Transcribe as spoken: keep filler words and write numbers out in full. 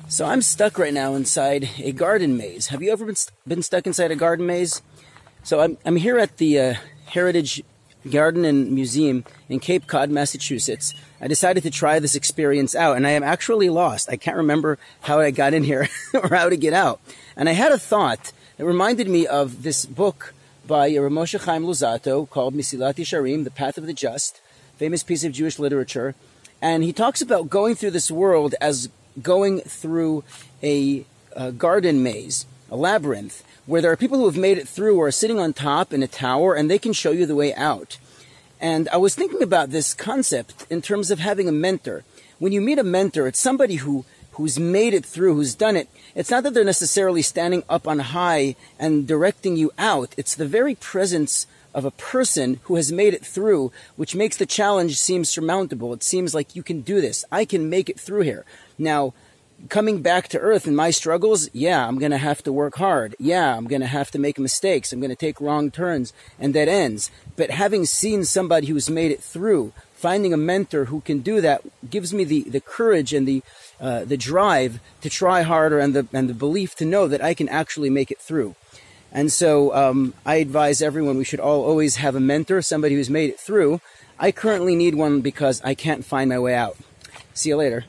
So I'm stuck right now inside a garden maze. Have you ever been, st been stuck inside a garden maze? So I'm, I'm here at the uh, Heritage Garden and Museum in Cape Cod, Massachusetts. I decided to try this experience out, and I am actually lost. I can't remember how I got in here or how to get out. And I had a thought that reminded me of this book by Moshe Chaim Luzzatto called Mesilat Yesharim, The Path of the Just, famous piece of Jewish literature. And he talks about going through this world as going through a, a garden maze, a labyrinth, where there are people who have made it through or are sitting on top in a tower, and they can show you the way out. And I was thinking about this concept in terms of having a mentor. When you meet a mentor, it's somebody who who's made it through, who's done it. It's not that they're necessarily standing up on high and directing you out. It's the very presence of a person who has made it through, which makes the challenge seem surmountable. It seems like you can do this. I can make it through here. Now, coming back to earth in my struggles, yeah, I'm going to have to work hard. Yeah, I'm going to have to make mistakes. I'm going to take wrong turns and dead ends. But having seen somebody who's made it through, finding a mentor who can do that gives me the, the courage and the uh, the drive to try harder and the, and the belief to know that I can actually make it through. And so um, I advise everyone we should all always have a mentor, somebody who's made it through. I currently need one because I can't find my way out. See you later.